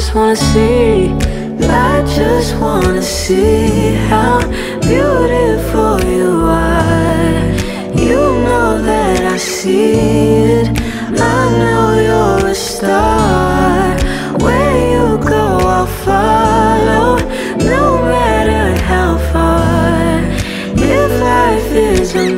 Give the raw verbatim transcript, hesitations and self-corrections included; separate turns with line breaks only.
just wanna see, I just wanna see how beautiful you are. You know that I see it, I know you're a star. Where you go I'll follow, no matter how far. If life is a